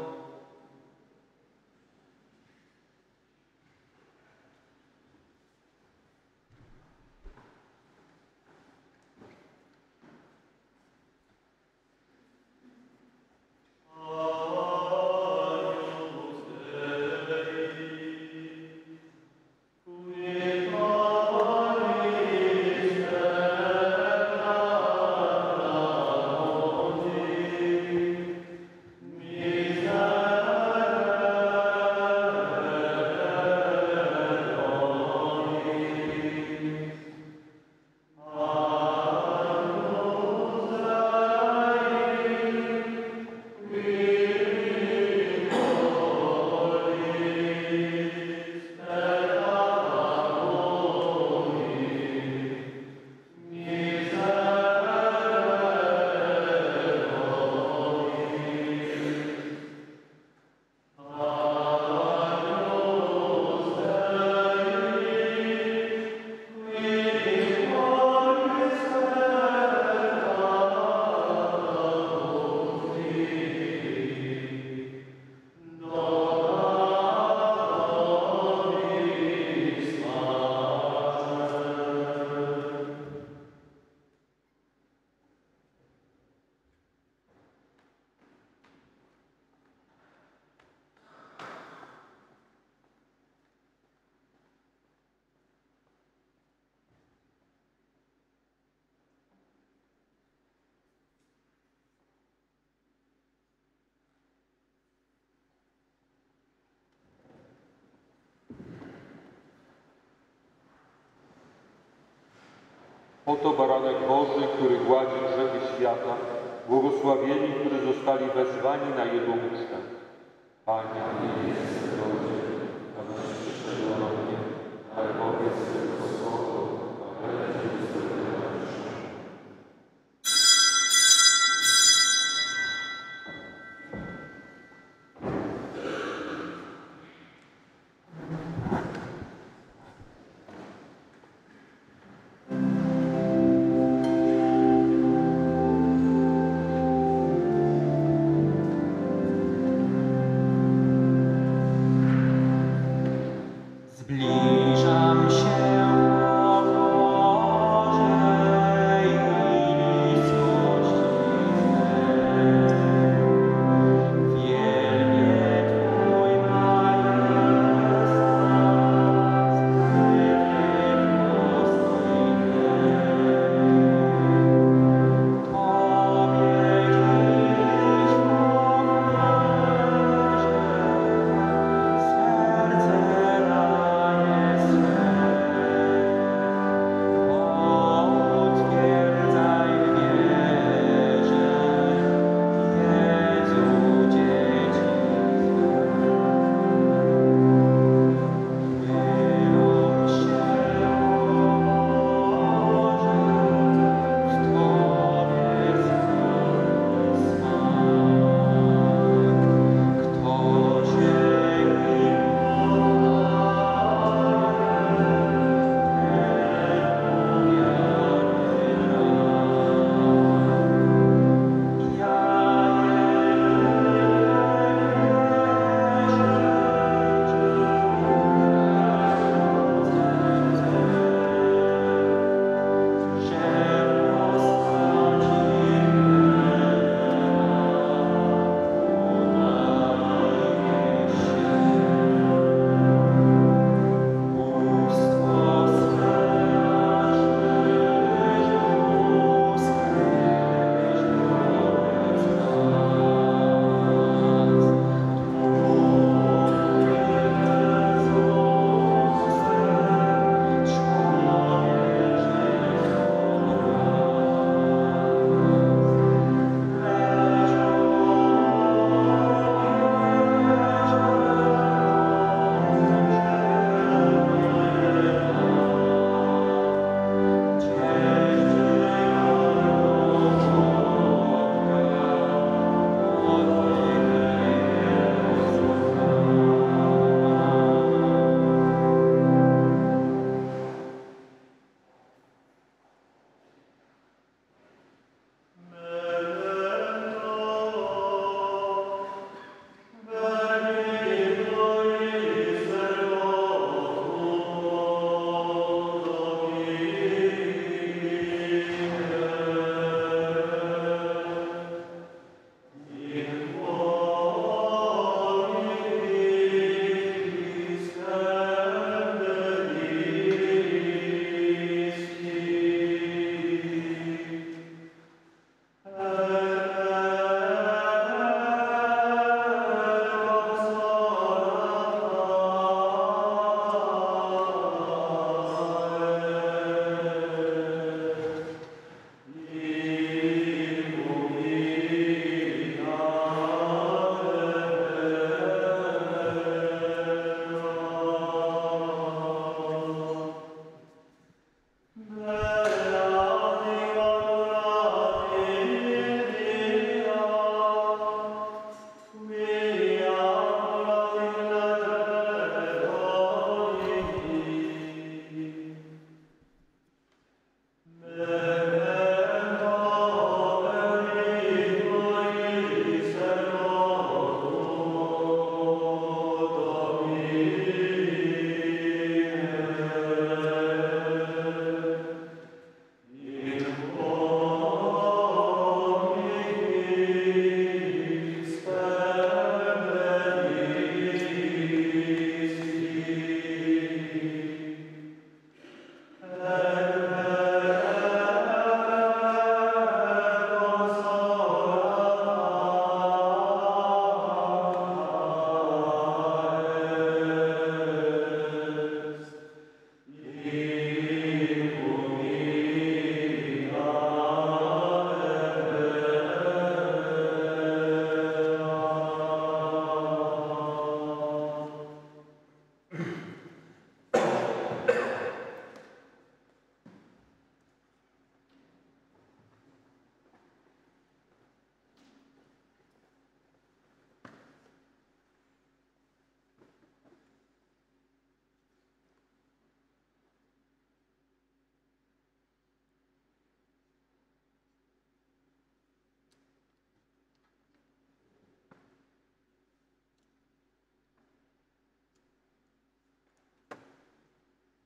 S1: Oto baranek Boży, który gładzi grzechy świata, błogosławieni, którzy zostali wezwani na Jego ucztę. Panie, nie jestem godzien, abyś przyszedł do mnie, ale powiedz tylko słowo, a będzie uzdrowiona dusza.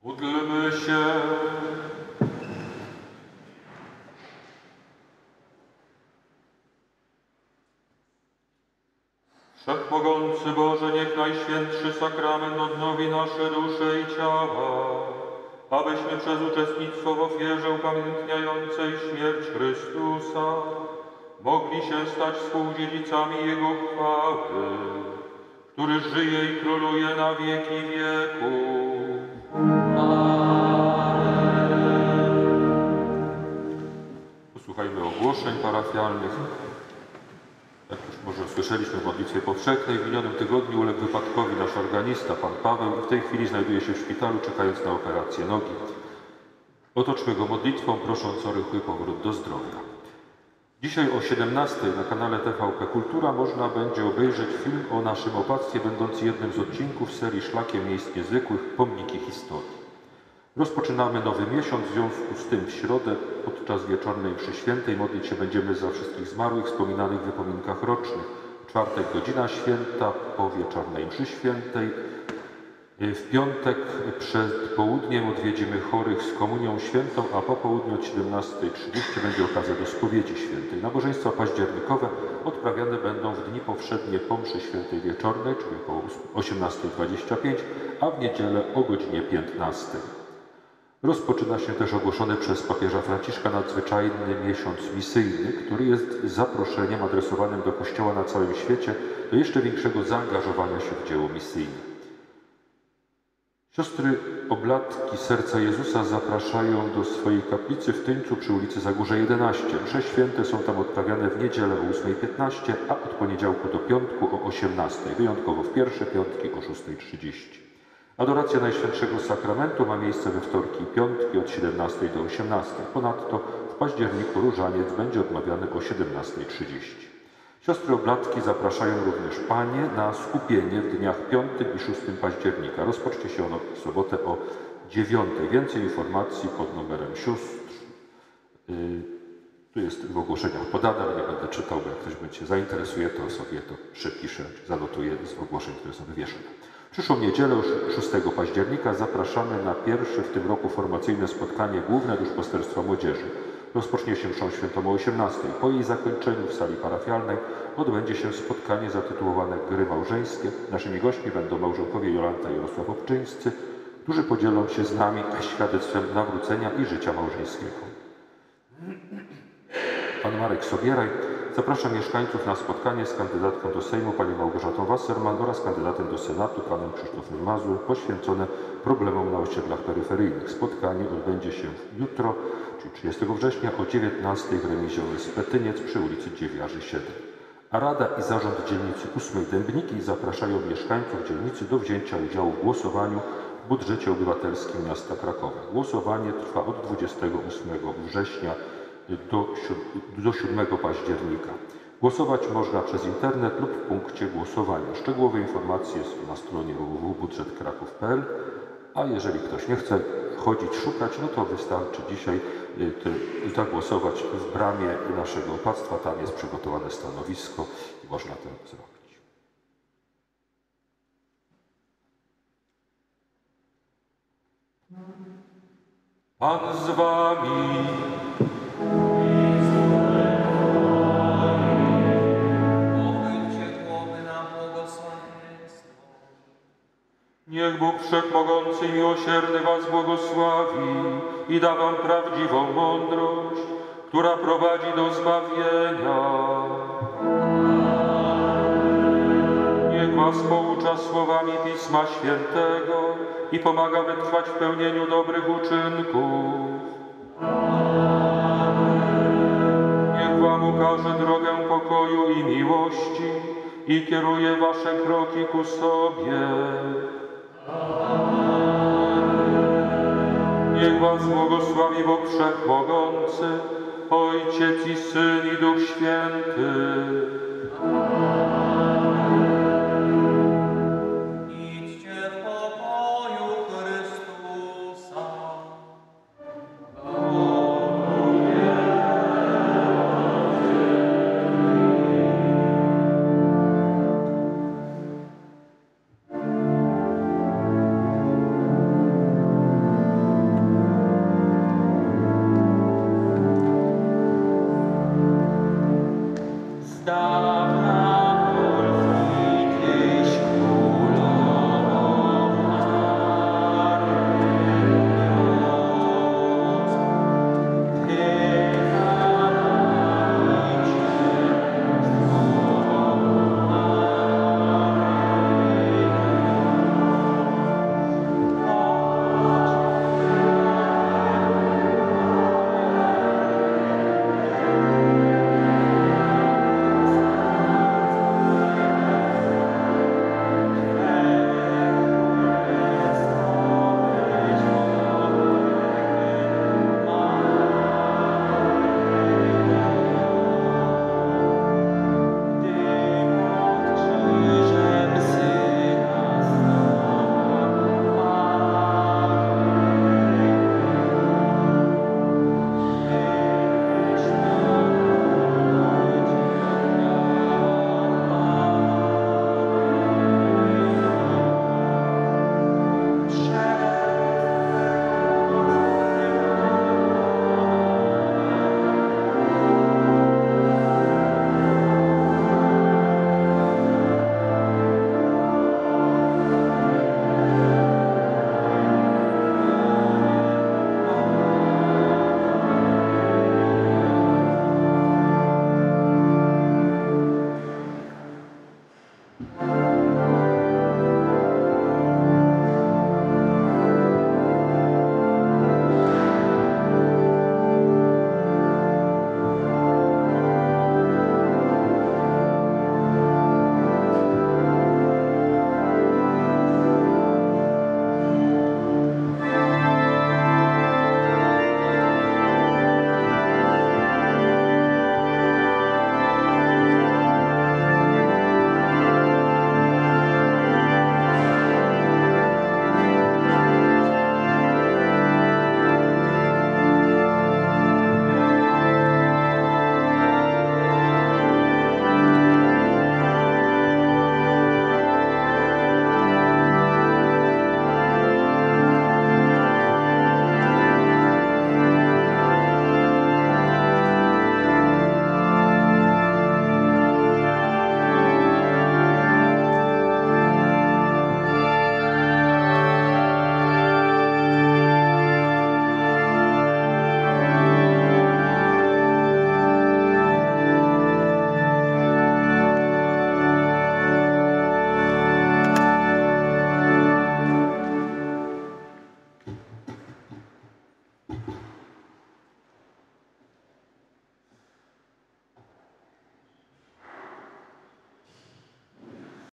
S1: Módlmy się. Wszechmogący Boże, niech Najświętszy Sakrament odnowi nasze dusze i ciała, abyśmy przez uczestnictwo w ofierze upamiętniającej śmierć Chrystusa mogli się stać współdziedzicami Jego chwały, który żyje i króluje na wieki wieków. Posłuchajmy ogłoszeń parafialnych. Jak już może słyszeliśmy w modlitwie powszechnej, w minionym tygodniu uległ wypadkowi nasz organista, pan Paweł, i w tej chwili znajduje się w szpitalu, czekając na operację nogi. Otoczmy go modlitwą, prosząc o rychły powrót do zdrowia. Dzisiaj o siedemnastej na kanale T V P Kultura można będzie obejrzeć film o naszym opactwie, będący jednym z odcinków serii Szlakiem Miejsc Niezwykłych – Pomniki Historii. Rozpoczynamy nowy miesiąc, w związku z tym w środę podczas wieczornej mszy świętej modlić się będziemy za wszystkich zmarłych wspominanych w wypominkach rocznych. W czwartek godzina święta po wieczornej mszy świętej. W piątek przed południem odwiedzimy chorych z komunią świętą, a po południu od siedemnastej trzydzieści będzie okazja do spowiedzi świętej. Nabożeństwa październikowe odprawiane będą w dni powszednie po mszy świętej wieczornej, czyli około osiemnastej dwadzieścia pięć, a w niedzielę o godzinie piętnastej. Rozpoczyna się też ogłoszony przez papieża Franciszka nadzwyczajny miesiąc misyjny, który jest zaproszeniem adresowanym do Kościoła na całym świecie do jeszcze większego zaangażowania się w dzieło misyjne. Siostry Oblatki Serca Jezusa zapraszają do swojej kaplicy w Tyńcu przy ulicy Zagórze jedenaście. Msze święte są tam odprawiane w niedzielę o ósmej piętnaście, a od poniedziałku do piątku o osiemnastej, wyjątkowo w pierwsze piątki o szóstej trzydzieści. Adoracja Najświętszego Sakramentu ma miejsce we wtorki i piątki od siedemnastej do osiemnastej. Ponadto w październiku różaniec będzie odmawiany o siedemnastej trzydzieści. Siostry Oblatki zapraszają również panie na skupienie w dniach piątym i szóstym października. Rozpocznie się ono w sobotę o dziewiątej. Więcej informacji pod numerem sióstr. Yy, tu jest w ogłoszeniach podane, ale nie będę czytał, bo jak ktoś będzie się zainteresuje, to sobie to przepiszę, zanotuje z ogłoszeń, które są wywieszone. Przyszłą niedzielę, szóstego października, zapraszamy na pierwsze w tym roku formacyjne spotkanie główne Duszpasterstwa Młodzieży. Rozpocznie się mszą świętą o osiemnastej. Po jej zakończeniu w sali parafialnej odbędzie się spotkanie zatytułowane Gry małżeńskie. Naszymi gośćmi będą małżonkowie Jolanta i Jarosław Obczyńscy, którzy podzielą się z nami świadectwem nawrócenia i życia małżeńskiego. Pan Marek Sobieraj zaprasza mieszkańców na spotkanie z kandydatką do Sejmu panią Małgorzatą Wasserman oraz kandydatem do Senatu panem Krzysztofem Mazur poświęcone problemom na osiedlach peryferyjnych. Spotkanie odbędzie się jutro, czyli trzydziestego września o dziewiętnastej w remizie O S Petyniec przy ulicy Dziewiarzy siedem. A Rada i Zarząd Dzielnicy ósmej Dębniki zapraszają mieszkańców dzielnicy do wzięcia udziału w głosowaniu w budżecie obywatelskim miasta Krakowa. Głosowanie trwa od dwudziestego ósmego września do, do siódmego października. Głosować można przez internet lub w punkcie głosowania. Szczegółowe informacje są na stronie w w w kropka budżet kraków kropka p l, a jeżeli ktoś nie chce chodzić, szukać, no to wystarczy dzisiaj zagłosować w bramie naszego opactwa. Tam jest przygotowane stanowisko i można to zrobić. Pan z wami. Niech Bóg Wszechmogący i Miłosierny was błogosławi i da wam prawdziwą mądrość, która prowadzi do zbawienia. Niech was poucza słowami Pisma Świętego i pomaga wytrwać w pełnieniu dobrych uczynków. Niech wam ukaże drogę pokoju i miłości i kieruje wasze kroki ku sobie. Niech was błogosławi Bóg Wszechmogący, Ojciec i Syn i Duch Święty.